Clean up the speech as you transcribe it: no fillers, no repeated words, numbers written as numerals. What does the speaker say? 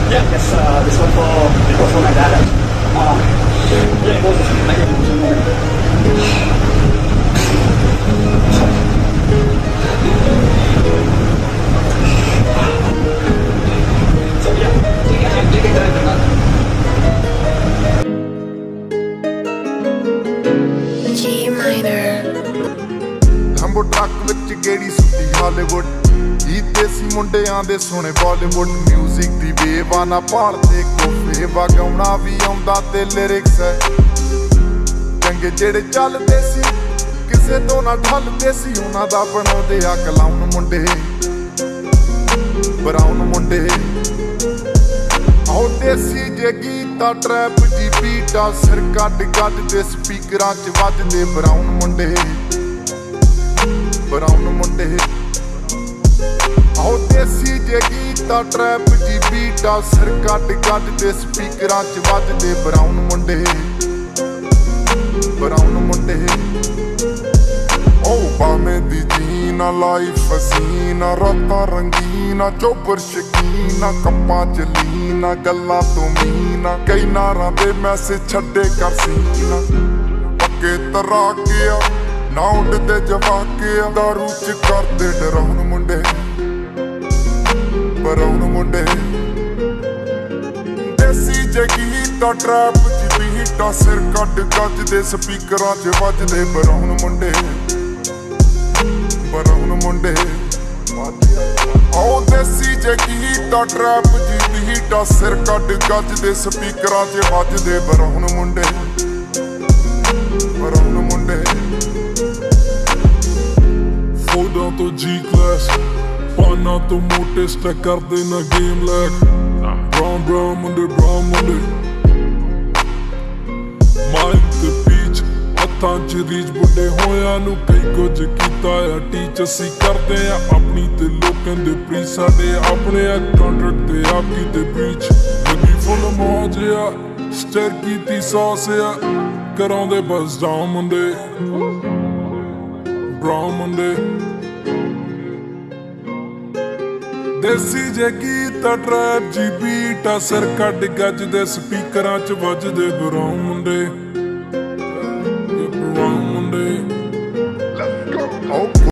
Yeah, yes, this one for my dad. Yeah, both of them. I can use it. So yeah, you can drive the G minor. Lambo truck ਵਿੱਚ ਗੇੜੀ ਸੁੱਤੀ Hollywood ਹੀ ਦੇਸੀ ਮੁੰਡਿਆਂ ਦੇ ਸੋਹਣੇ Bollywood music ਦੀ wave ਆ ਨਾ ਭਾਲਦੇ ਕੋਫੇ ਵਗਾਉਣਾ ਵੀ ਆਉਂਦਾ ਤੇ ਲਿਰਿਕਸ ਹੈ ਚੰਗੇ ਜਿਹੜੇ ਚੱਲਦੇ ਸੀ ਕਿਸੇ ਤੋਂ ਨਾ ਢਲਦੇ ਸੀ ਉਹਨਾਂ ਦਾ ਬਣਾਉਂਦੇ ਆ ਕਲਾਉਣ ਮੁੰਡੇ ਬਰਾਉਨ ਮੁੰਡੇ ਆਉ ਦੇਸੀ ਜੇ ਗੀਤਾ ਟਰੈਪ ਦੀ ਬੀਟਾ ਸਿਰ ਕੱਢ ਦੇ ਸਪੀਕਰਾਂ 'ਚ ਵੱਜਦੇ ਬਰਾਉਨ ਮੁੰਡੇ ਬਰਾਉਨ ਮੁੰਡੇ ਆਉ ਦੇਸੀ ਜੇ ਗੀਤਾ ਟਰੈਪ ਦੀ ਬੀਟਾ ਸਿਰ ਕੱਢ ਦੇ ਸਪੀਕਰਾਂ 'ਚ ਵੱਜਦੇ ਬਰਾਉਨ ਮੁੰਡੇ ਬਰਾਉਨ ਮੁੰਡੇ ਓ ਬਾਵੇਂ ਦੀ ਜੀਨਾ ਲਾਈਫ ਹਸੀਨਾ ਰਾਤਾਂ ਰੰਗੀਨਾ ਚੋਬਰ ਸ਼ਕੀਨਾ ਕੱਪਾਂ ਚ ਲੀਨਾ ਗੱਲਾਂ ਤੋਂ ਮੀਨਾ ਕਈ ਨਾਰਾਂ ਦੇ ਮੈਸੇਜ ਛੱਡੇ ਕਰ ਸੀਨਾ ਪੱਕੇ ਤਰਾ ਕੇ ਆ ਨਾ ਉੱਡਦੇ ਜਵਾਕੇ ਆ ਦਾਰੂ ਚ ਕਰਦੇ ਡਰਾਉਣ ਮੁੰਡੇ ਬਰਾਉਨ ਮੁੰਡੇ ਦੇਸੀ ਜੇ ਗੀਤਾ ਟਰੈਪ ਚ ਬੀਟਾ ਸਿਰ ਕੱਢ ਦੇ ਸਪੀਕਰਾਂ 'ਚ ਵੱਜਦੇ ਬਰਾਉਨ ਮੁੰਡੇ ਬਰਾਉਨ ਮੁੰਡੇ ਆਉ ਦੇਸੀ ਜੇ ਗੀਤਾ ਟਰੈਪ ਜੀ ਬੀਟਾ ਸਿਰ ਕੱਢ ਦੇ ਸਪੀਕਰਾਂ 'ਚ ਵੱਜਦੇ ਬਰਾਉਨ ਮੁੰਡੇ ਬਰਾਉਨ ਮੁੰਡੇ ਫੋਟੋਆਂ ਤੋਂ ਜੀ ਕਲਾਸ ਪਾਨਾ ਤੋਂ ਮੋਟੇ ਸਟੈਕ ਕਰਦੇ ਨਾ ਗੇਮ ਲੈਕ ਬਰਾਉਨ ਮੁੰਡੇ ਮਾਈਕ ਤੇ ਪੀਚ ਹੱਥਾਂ 'ਚ ਰੀਚ ਬੁੱਢੇ ਹੋਇਆਂ ਨੂੰ ਕਈ ਕੁਝ ਕੀਤਾ ਆ ਟੀਚ ਅਸੀਂ ਕਰਦੇ ਆ ਆਪਣੀ ਤੇ ਲੋਕਾਂ ਦੇ ਪ੍ਰੀ ਸਾਡੇ ਆਪਣੇ ਆ ਕੰਟਰੈਕਟ ਤੇ ਆਪ ਕੀਤੇ ਬ੍ਰੀਚ ਲੱਗੀ ਫੁੱਲ ਮੌਜ ਆ ਸਟਰ ਕੀਤੀ ਸੌਸ ਆ ਕਰਾਉਂਦੇ ਬਸ ਡਾਊਨ ਮੁੰਡੇ ਬਰਾਉਨ ਮੁੰਡੇ ਦੇਸੀ ਜੇ ਗੀਤਾ ਟਰੈਪ ਜੀ ਬੀਟਾ ਸਿਰ ਕੱਢ ਦੇ ਸਪੀਕਰਾਂ 'ਚ ਵੱਜਦੇ ਬਰਾਉਨ ਮੁੰਡੇ ਬਰਾਉਨ ਮੁੰਡੇ